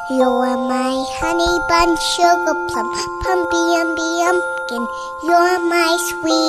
You're my honey bun, sugar plum, pumpy umby umpkin. You're my sweet